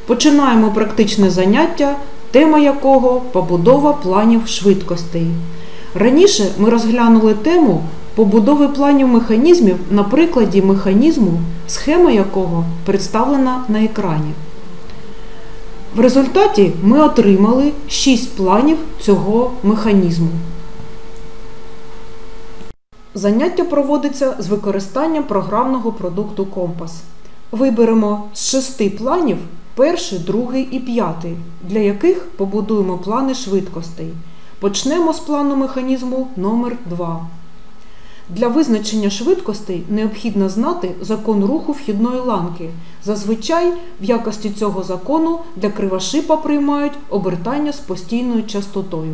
Починаємо практичне заняття, тема якого – побудова планів швидкостей. Раніше ми розглянули тему побудови планів механізмів на прикладі механізму, схема якого представлена на екрані. В результаті ми отримали 6 планів цього механізму. Заняття проводиться з використанням програмного продукту Компас. Виберемо з 6 планів перший, другий і п'ятий, для яких побудуємо плани швидкостей. Почнемо з плану механізму номер 2. Для визначення швидкостей необхідно знати закон руху вхідної ланки. Зазвичай в якості цього закону для кривошипа приймають обертання з постійною частотою.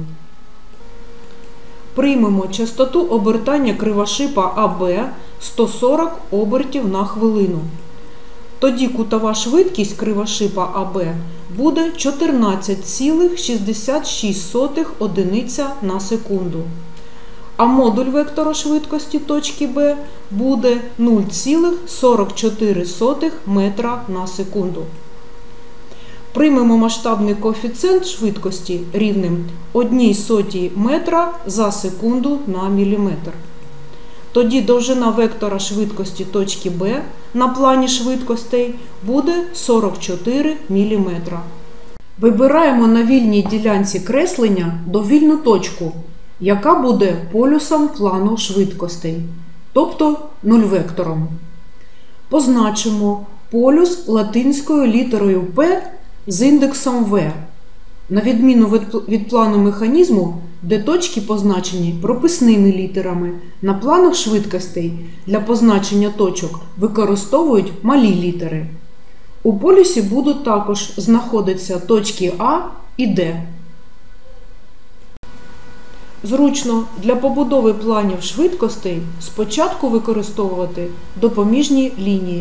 Приймемо частоту обертання кривошипа АБ 140 обертів на хвилину. Тоді кутова швидкість кривошипа АБ буде 14,66 одиниця на секунду. А модуль вектора швидкості точки Б буде 0,44 метра на секунду. Приймемо масштабний коефіцієнт швидкості рівним 1/100 метра за секунду на міліметр. Тоді довжина вектора швидкості точки Б на плані швидкостей буде 44 мм. Вибираємо на вільній ділянці креслення довільну точку, яка буде полюсом плану швидкостей, тобто нульвектором. Позначимо полюс латинською літерою P з індексом V, на відміну від плану механізму, де точки позначені прописними літерами. На планах швидкостей для позначення точок використовують малі літери. У полюсі будуть також знаходитися точки А і Д. Зручно для побудови планів швидкостей спочатку використовувати допоміжні лінії.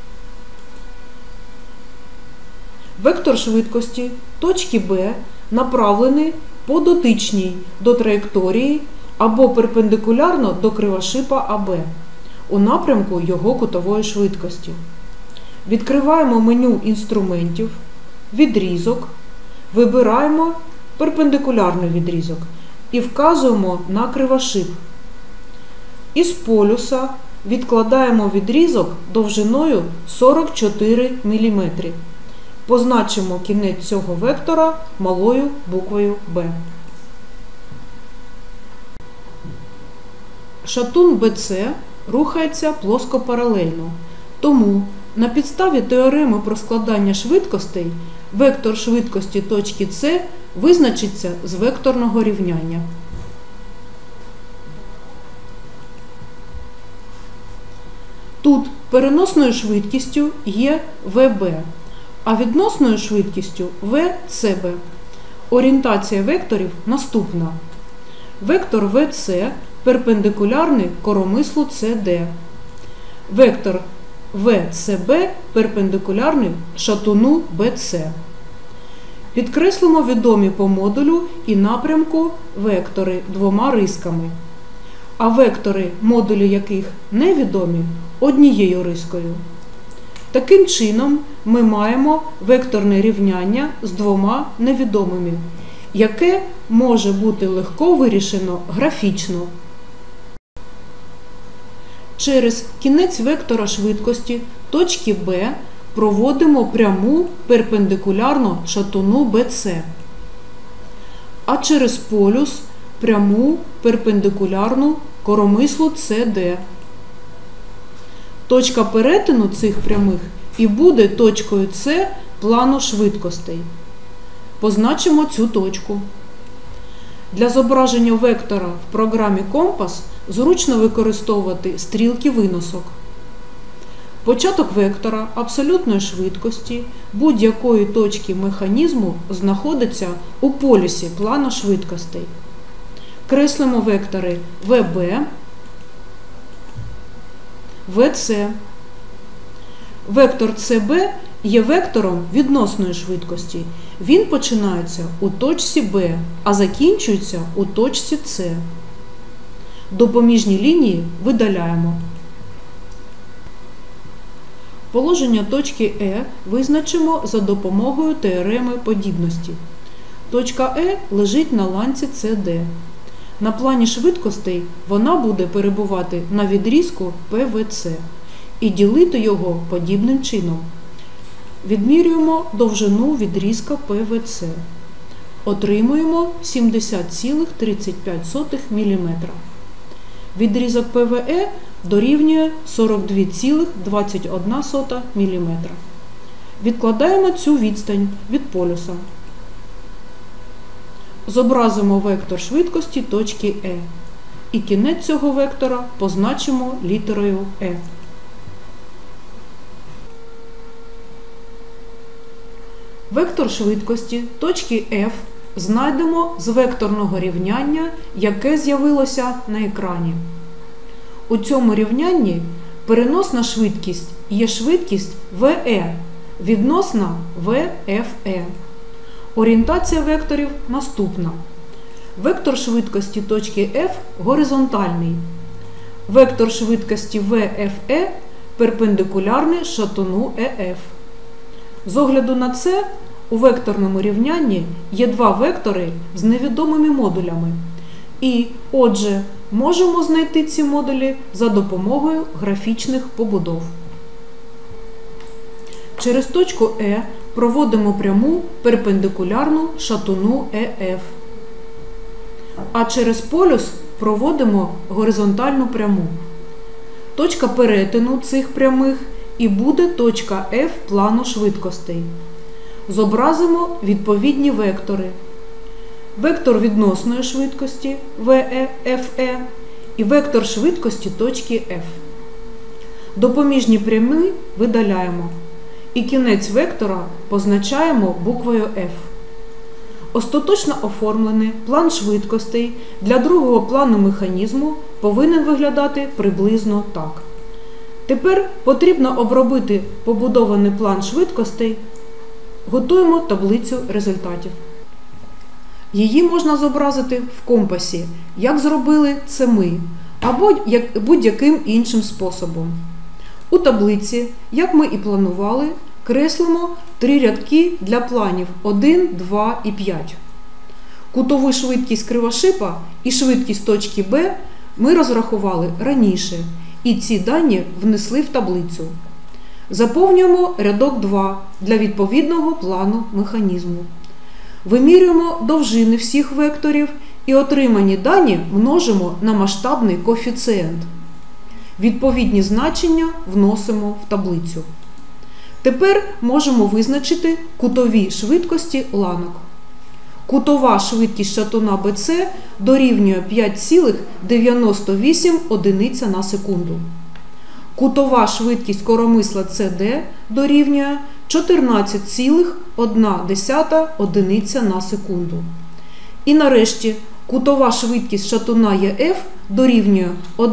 Вектор швидкості точки Б направлений по дотичній до траєкторії або перпендикулярно до кривошипа АБ у напрямку його кутової швидкості. Відкриваємо меню інструментів, відрізок, вибираємо перпендикулярний відрізок і вказуємо на кривошип. Із полюса відкладаємо відрізок довжиною 44 мм. Позначимо кінець цього вектора малою буквою Б. Шатун BC рухається плоскопаралельно. Тому на підставі теореми про складання швидкостей вектор швидкості точки С визначиться з векторного рівняння. Тут переносною швидкістю є ВБ, а відносною швидкістю ВСБ. Орієнтація векторів наступна. Вектор ВС перпендикулярний коромислу СД. Вектор ВСБ перпендикулярний шатуну БС. Підкреслимо відомі по модулю і напрямку вектори двома рисками, а вектори, модулі яких невідомі, однією рискою. Таким чином, ми маємо векторне рівняння з двома невідомими, яке може бути легко вирішено графічно. Через кінець вектора швидкості точки Б проводимо пряму перпендикулярно шатуну БС, а через полюс пряму перпендикулярну коромислу СД. Точка перетину цих прямих і буде точкою С плану швидкостей. Позначимо цю точку. Для зображення вектора в програмі Компас зручно використовувати стрілки виносок. Початок вектора абсолютної швидкості будь-якої точки механізму знаходиться у полюсі плану швидкостей. Креслимо вектори ВБ, ВС. Вектор СБ є вектором відносної швидкості. Він починається у точці Б, а закінчується у точці С. Допоміжні лінії видаляємо. Положення точки Е визначимо за допомогою теореми подібності. Точка Е лежить на ланці СД. На плані швидкостей вона буде перебувати на відрізку ПВЦ і ділити його подібним чином. Відмірюємо довжину відрізка ПВЦ. Отримуємо 70,35 мм. Відрізок ПВЕ дорівнює 42,21 мм. Відкладаємо цю відстань від полюса. Зобразимо вектор швидкості точки Е. І кінець цього вектора позначимо літерою Е. Вектор швидкості точки F знайдемо з векторного рівняння, яке з'явилося на екрані. У цьому рівнянні переносна швидкість є швидкість VE відносна VFE. Орієнтація векторів наступна. Вектор швидкості точки F горизонтальний. Вектор швидкості VFE перпендикулярний шатуну EF. З огляду на це, у векторному рівнянні є два вектори з невідомими модулями. І, отже, можемо знайти ці модулі за допомогою графічних побудов. Через точку Е проводимо пряму перпендикулярну шатуну EF. А через полюс проводимо горизонтальну пряму. Точка перетину цих прямих і буде точка F плану швидкостей. Зобразимо відповідні вектори. Вектор відносної швидкості VE, FE і вектор швидкості точки F. Допоміжні прямі видаляємо. І кінець вектора позначаємо буквою F. Остаточно оформлений план швидкостей для другого плану механізму повинен виглядати приблизно так. Тепер потрібно обробити побудований план швидкостей. Готуємо таблицю результатів. Її можна зобразити в компасі, як зробили це ми, або будь-яким іншим способом. У таблиці, як ми і планували, креслимо 3 рядки для планів 1, 2 і 5. Кутову швидкість кривошипа і швидкість точки Б ми розрахували раніше, і ці дані внесли в таблицю. Заповнюємо рядок 2 для відповідного плану механізму. Вимірюємо довжини всіх векторів і отримані дані множимо на масштабний коефіцієнт. Відповідні значення вносимо в таблицю. Тепер можемо визначити кутові швидкості ланок. Кутова швидкість шатуна БЦ дорівнює 5,98 одиниця на секунду. Кутова швидкість коромисла СД дорівнює 14,1 одиниця на секунду. І нарешті кутова швидкість шатуна ЄФ дорівнює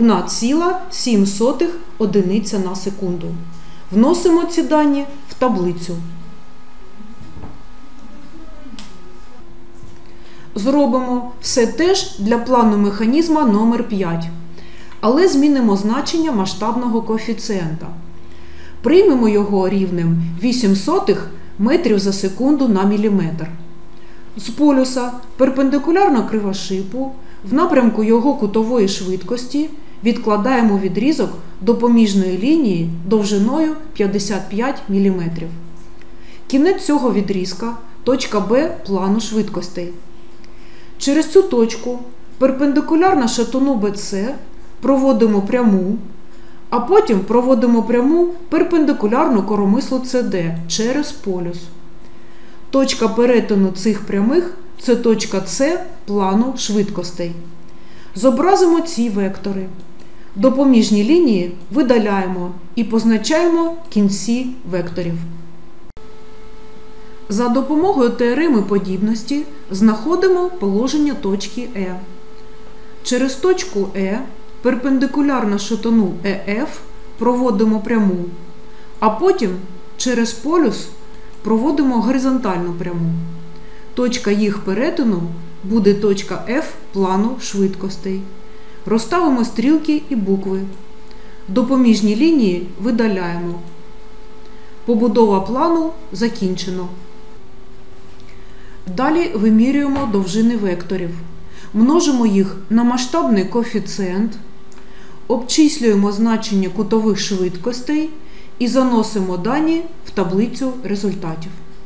1,7 одиниця на секунду. Вносимо ці дані в таблицю. Зробимо все теж для плану механізма номер 5, але змінимо значення масштабного коефіцієнта. Приймемо його рівнем 0,08 метрів за секунду на міліметр. З полюса перпендикулярно кривошипу в напрямку його кутової швидкості відкладаємо відрізок допоміжної лінії довжиною 55 мм. Кінець цього відрізка – точка Б плану швидкостей. Через цю точку перпендикулярно шатуну БЦ проводимо пряму, а потім проводимо пряму перпендикулярну коромислу СД через полюс. Точка перетину цих прямих – це точка С плану швидкостей. Зобразимо ці вектори. Допоміжні лінії видаляємо і позначаємо кінці векторів. За допомогою теореми подібності знаходимо положення точки Е. Через точку Е перпендикулярно шатуну ЕФ проводимо пряму, а потім через полюс проводимо горизонтальну пряму. Точка їх перетину буде точка F плану швидкостей. Розставимо стрілки і букви. Допоміжні лінії видаляємо. Побудова плану закінчено. Далі вимірюємо довжини векторів. Множимо їх на масштабний коефіцієнт, обчислюємо значення кутових швидкостей і заносимо дані в таблицю результатів.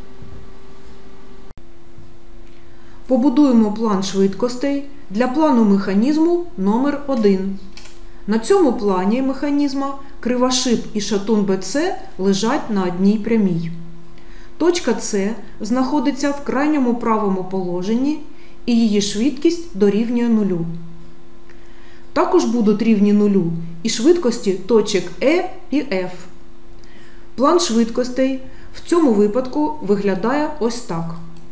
Побудуємо план швидкостей для плану механізму номер 1. На цьому плані механізма кривошип і шатун БЦ лежать на одній прямій. Точка С знаходиться в крайньому правому положенні і її швидкість дорівнює нулю. Також будуть рівні нулю і швидкості точок Е і Ф. План швидкостей в цьому випадку виглядає ось так.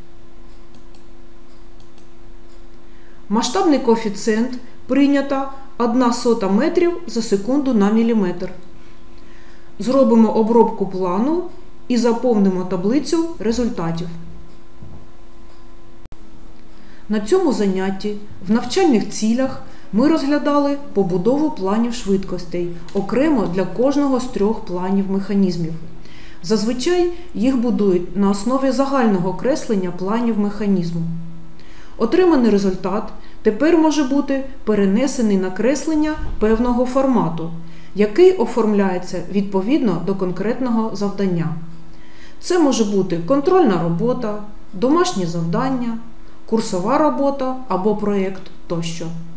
Масштабний коефіцієнт прийнято 1/100 метрів за секунду на міліметр. Зробимо обробку плану і заповнимо таблицю результатів. На цьому занятті в навчальних цілях ми розглядали побудову планів швидкостей окремо для кожного з 3 планів механізмів. Зазвичай їх будують на основі загального креслення планів механізму. Отриманий результат тепер може бути перенесений на креслення певного формату, який оформляється відповідно до конкретного завдання. Це може бути контрольна робота, домашнє завдання, курсова робота або проєкт тощо.